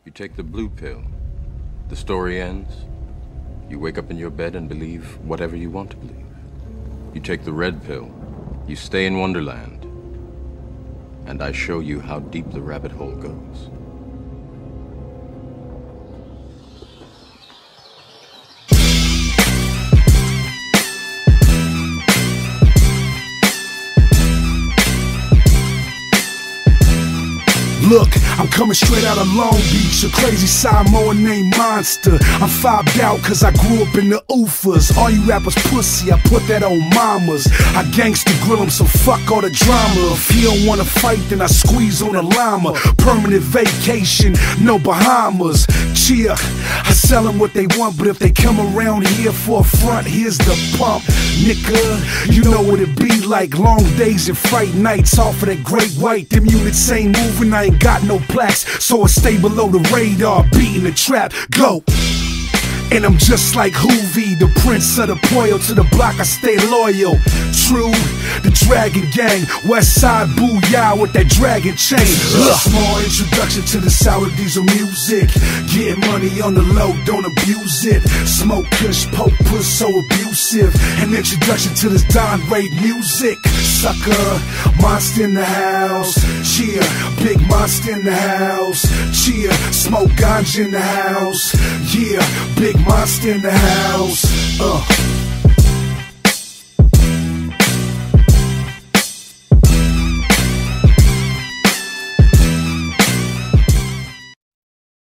You take the blue pill. The story ends. You wake up in your bed and believe whatever you want to believe. You take the red pill. You stay in Wonderland. And I show you how deep the rabbit hole goes. Look, I'm coming straight out of Long Beach, a crazy Samoan named Monster. I'm fobbed out cause I grew up in the oofers. All you rappers pussy, I put that on mamas. I gangsta grill 'em, so fuck all the drama. If he don't wanna fight, then I squeeze on a llama. Permanent vacation, no Bahamas. Cheer, I sell 'em what they want, but if they come around here for a front, here's the pump. Nigga, you know what it be like. Long days and fright nights off of that great white. Them units ain't moving, I ain't got no plaques, so I stay below the radar, beating the trap. Go! And I'm just like Hoovy, the prince of the Poyo. To the block I stay loyal. True, the Dragon Gang, West Side Booyah with that dragon chain. Small introduction to the sour diesel music. Getting money on the low, don't abuse it. Smoke kush, poke puss, so abusive. An introduction to this Don Ray music. Sucker, monster in the house. Cheer, big monster in the house. Cheer, smoke ganja in the house. Yeah, big monster in the house.